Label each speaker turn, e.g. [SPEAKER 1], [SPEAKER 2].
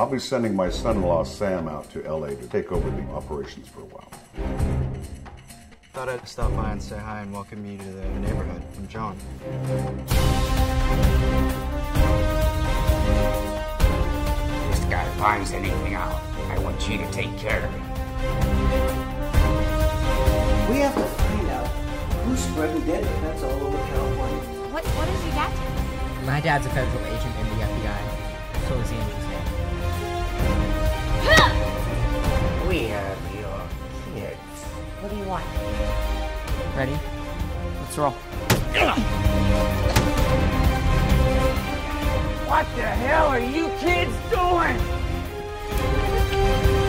[SPEAKER 1] I'll be sending my son-in-law Sam out to LA to take over the operations for a while.
[SPEAKER 2] Thought I'd stop by and say hi and welcome you to the neighborhood. I'm John.
[SPEAKER 3] This guy finds anything out. I want you to take care of it.
[SPEAKER 4] We have to find out who's spreading dead pets all over California.
[SPEAKER 5] What does your dad do?
[SPEAKER 6] My dad's a federal agent in the FBI. So is Angel's dad.
[SPEAKER 3] We have your kids.
[SPEAKER 5] What do you want?
[SPEAKER 6] Ready? Let's roll.
[SPEAKER 3] What the hell are you kids doing?